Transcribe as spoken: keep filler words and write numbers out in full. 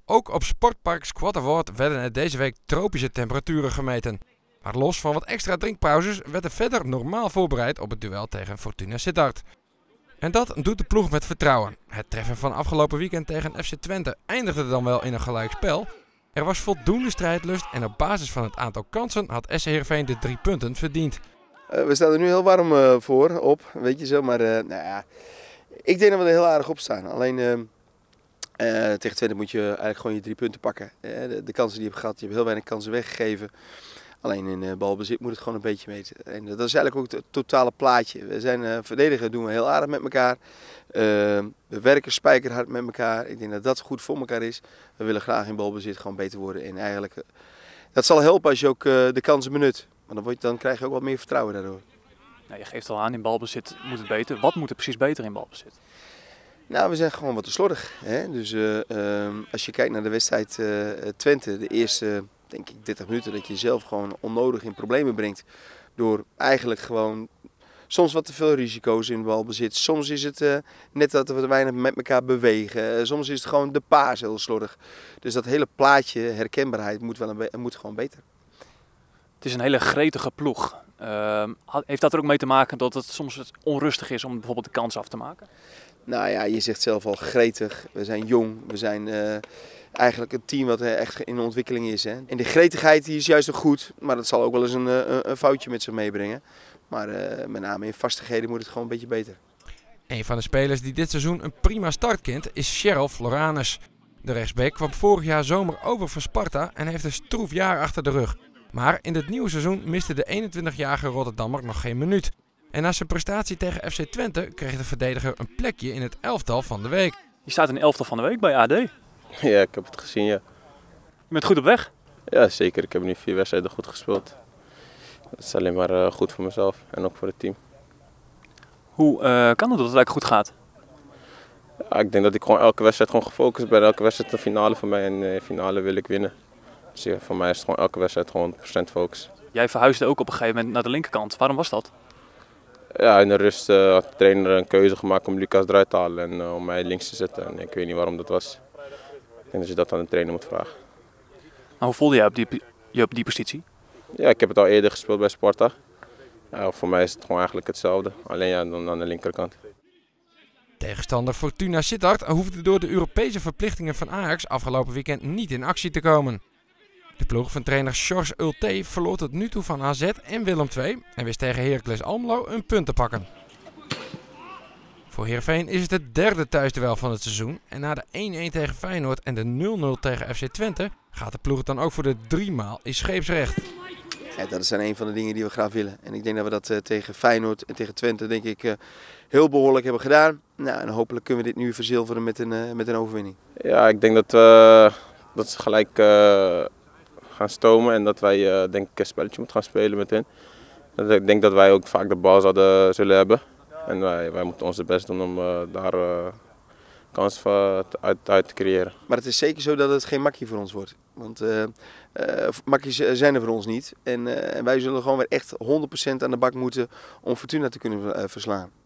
Ook op sportpark Squat Award werden er deze week tropische temperaturen gemeten. Maar los van wat extra drinkpauzes werd er verder normaal voorbereid op het duel tegen Fortuna Sittard. En dat doet de ploeg met vertrouwen. Het treffen van afgelopen weekend tegen F C Twente eindigde dan wel in een gelijkspel. Er was voldoende strijdlust en op basis van het aantal kansen had S C Heerenveen de drie punten verdiend. Uh, we staan er nu heel warm uh, voor, op, weet je zo, maar uh, nou ja, ik denk dat we er heel aardig op staan. Alleen uh, uh, tegen Twente moet je eigenlijk gewoon je drie punten pakken. Uh, de, de kansen die je hebt gehad, je hebt heel weinig kansen weggegeven. Alleen in uh, balbezit moet het gewoon een beetje meten. En uh, dat is eigenlijk ook het totale plaatje. We zijn uh, verdedigen, doen we heel aardig met elkaar. Uh, we werken spijkerhard met elkaar. Ik denk dat dat goed voor elkaar is. We willen graag in balbezit gewoon beter worden. En eigenlijk, uh, dat zal helpen als je ook uh, de kansen benut. Maar dan, word je, dan krijg je ook wat meer vertrouwen daardoor. Nou, je geeft al aan, in balbezit moet het beter. Wat moet er precies beter in balbezit? Nou, we zijn gewoon wat te slordig. Hè? Dus uh, uh, als je kijkt naar de wedstrijd uh, Twente, de eerste denk ik dertig minuten, dat je jezelf gewoon onnodig in problemen brengt. Door eigenlijk gewoon soms wat te veel risico's in balbezit. Soms is het uh, net dat we te weinig met elkaar bewegen. Uh, soms is het gewoon de paas heel slordig. Dus dat hele plaatje, herkenbaarheid, moet, wel een moet gewoon beter. Het is een hele gretige ploeg. Uh, heeft dat er ook mee te maken dat het soms onrustig is om bijvoorbeeld de kans af te maken? Nou ja, je zegt zelf al gretig. We zijn jong. We zijn uh, eigenlijk een team wat echt in ontwikkeling is. Hè. En de gretigheid die is juist ook goed. Maar dat zal ook wel eens een, een, een foutje met zich meebrengen. Maar uh, met name in vastigheden moet het gewoon een beetje beter. Een van de spelers die dit seizoen een prima start kent is Cheryl Floranus. De rechtsback kwam vorig jaar zomer over van Sparta en heeft een stroef jaar achter de rug. Maar in het nieuwe seizoen miste de eenentwintigjarige Rotterdammer nog geen minuut. En na zijn prestatie tegen F C Twente kreeg de verdediger een plekje in het elftal van de week. Je staat in de elftal van de week bij A D. Ja, ik heb het gezien, ja. Je bent goed op weg? Ja, zeker. Ik heb nu vier wedstrijden goed gespeeld. Dat is alleen maar uh, goed voor mezelf en ook voor het team. Hoe uh, kan het dat het eigenlijk goed gaat? Ja, ik denk dat ik gewoon elke wedstrijd gewoon gefocust ben. Elke wedstrijd een finale voor mij en de finale wil ik winnen. Dus ja, voor mij is het gewoon elke wedstrijd gewoon honderd procent focus. Jij verhuisde ook op een gegeven moment naar de linkerkant. Waarom was dat? Ja, in de rust uh, had de trainer een keuze gemaakt om Lucas eruit te halen en uh, om mij links te zetten. En ik weet niet waarom dat was. Ik denk dat je dat aan de trainer moet vragen. Maar hoe voelde jij op die, je op die positie? Ja, ik heb het al eerder gespeeld bij Sparta. Ja, voor mij is het gewoon eigenlijk hetzelfde, alleen ja, dan aan de linkerkant. Tegenstander Fortuna Sittard hoefde door de Europese verplichtingen van Ajax afgelopen weekend niet in actie te komen. De ploeg van trainer George Ulte verloor tot nu toe van A Z en Willem twee en wist tegen Heracles Almelo een punt te pakken. Voor Heerenveen is het het derde thuisduel van het seizoen en na de één-één tegen Feyenoord en de nul nul tegen F C Twente gaat de ploeg dan ook voor de driemaal in scheepsrecht. Ja, dat zijn een van de dingen die we graag willen. En ik denk dat we dat uh, tegen Feyenoord en tegen Twente denk ik uh, heel behoorlijk hebben gedaan. Nou, en hopelijk kunnen we dit nu verzilveren met een, uh, met een overwinning. Ja, ik denk dat, uh, dat ze gelijk uh, gaan stomen en dat wij uh, denk ik een spelletje moeten gaan spelen met hen. Ik denk dat wij ook vaak de bal zouden zullen hebben. En wij, wij moeten ons het best doen om uh, daar uh, kans uit, uit te creëren. Maar het is zeker zo dat het geen makkie voor ons wordt. Want uh, uh, makkies zijn er voor ons niet. En, uh, en wij zullen gewoon weer echt honderd procent aan de bak moeten om Fortuna te kunnen uh, verslaan.